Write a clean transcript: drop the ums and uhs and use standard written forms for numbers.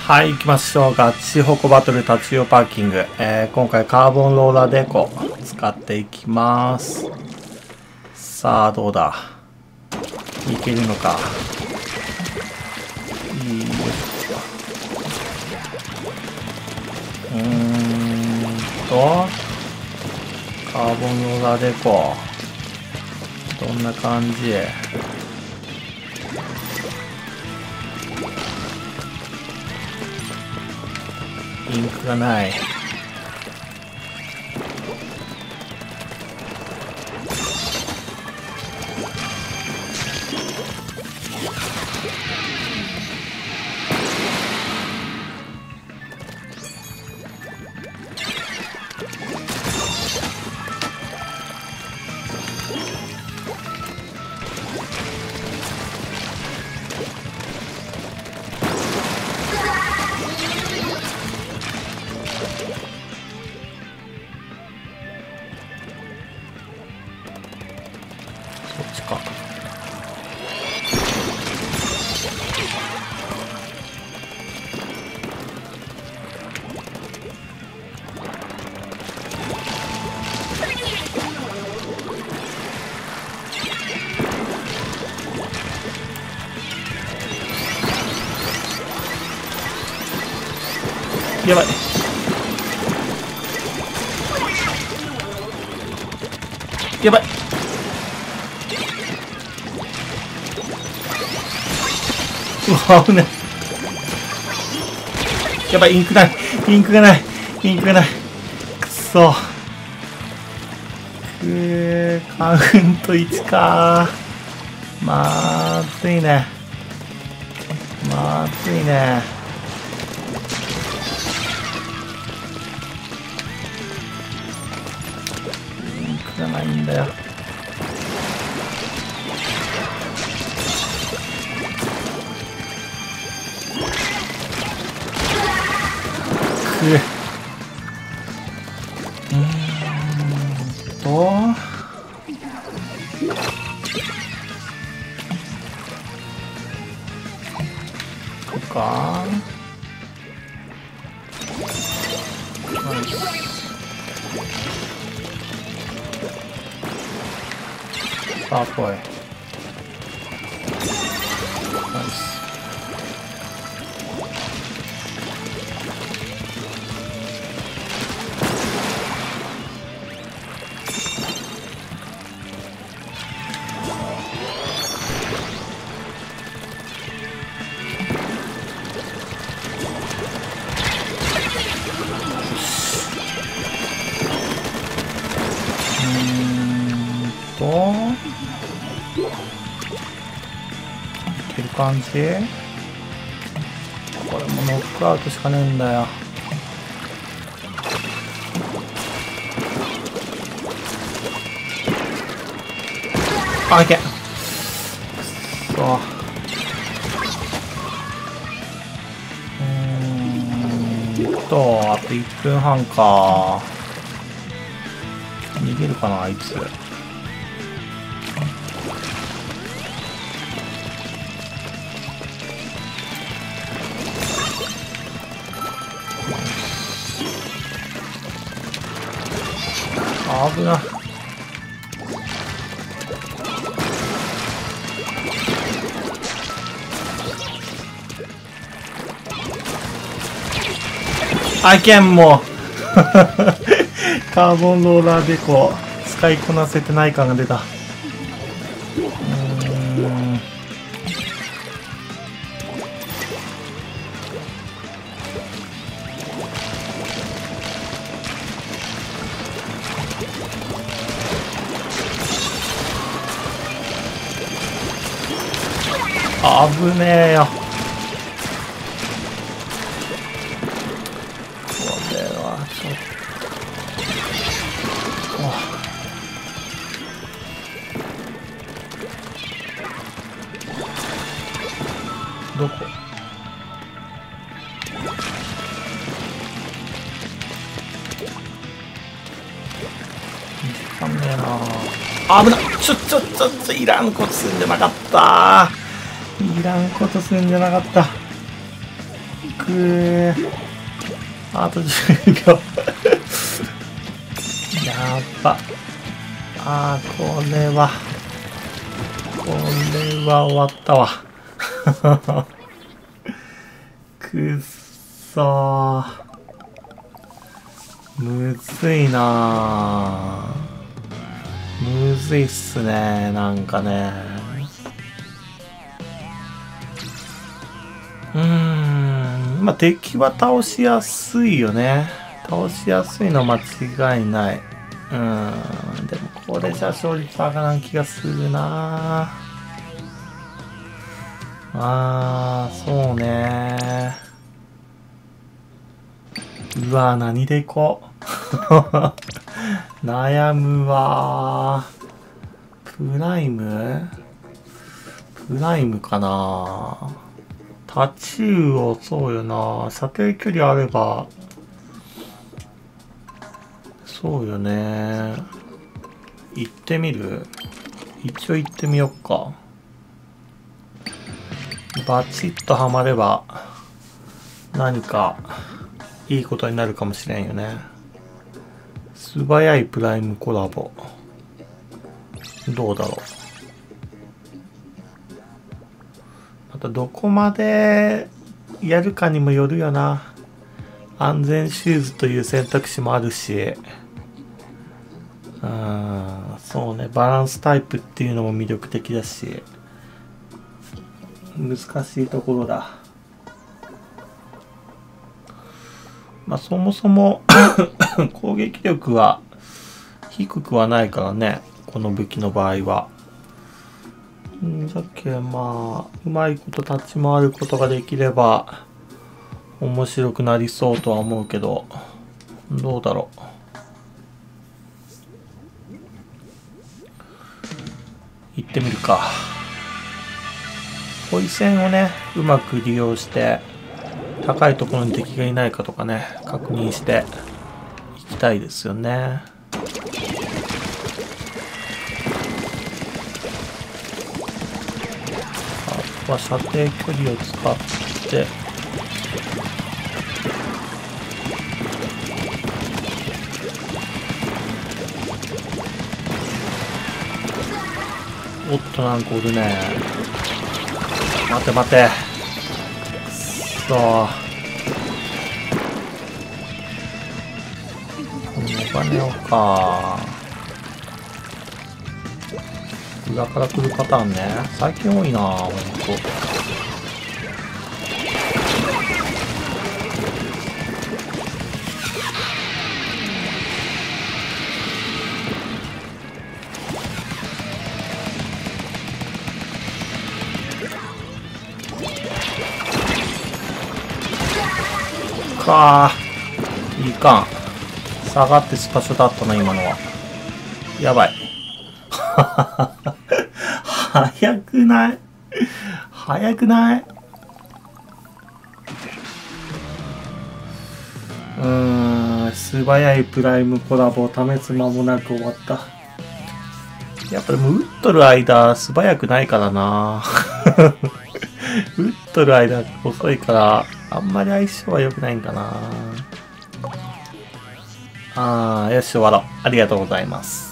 はい、行きましょう。ガチホコバトル立ち寄パーキング。今回カーボンローラーデコ使っていきます。さあ、どうだ。いけるのか。いいですか。カーボンローラーデコ。どんな感じ？インクがない。こっちか。やばい。やばい。うわ、危ない。やばい、インクない。インクがない。インクがない。くそ。カウント1か。まずいね。まずいね。インクがないんだよ。こうか。ナイス。さあ、来い。ナイス。いける感じ？これもノックアウトしかねえんだよ。あ、いけ。くそ。あと1分半か。逃げるかな、あいつ。危ない。あけんもカーボンローラーデコ使いこなせてない感が出た。危ねえよ。これはちょっと。どこ？見つかんねえな。危ない。ちょ、いらんことすんでなかった。いらんことすんじゃなかった。 あと10秒。やば。これは終わったわ。くっそー。むずいなー。むずいっすね、なんかね。まあ、敵は倒しやすいよね。倒しやすいの間違いない。でもこれじゃ勝率上がらん気がするなそうねうわ何でいこう。悩むわプライムかな。タチウオ、そうよな。射程距離あれば。そうよね。行ってみる？一応行ってみよっか。バチッとハマれば、何か、いいことになるかもしれんよね。素早いプライムコラボ。どうだろう。またどこまでやるかにもよるよな。安全シューズという選択肢もあるし。そうね。バランスタイプっていうのも魅力的だし。難しいところだ。まあそもそも攻撃力は低くはないからね。この武器の場合は。じゃけまあうまいこと立ち回ることができれば面白くなりそうとは思うけど、どうだろう。行ってみるか。ポイセンをねうまく利用して高いところに敵がいないかとかね確認していきたいですよね。あとは射程距離を使っておっとなんかおるね。待て待て。そうお金をか裏から来るパターンね。最近多いなほんと。いかん。下がってスパショだったな今のは。やばい。早くない早くない素早いプライムコラボを試す間もなく終わった。やっぱでも打っとる間素早くないからな。打っとる間遅いからあんまり相性は良くないんかな。よし終わろう。ありがとうございます。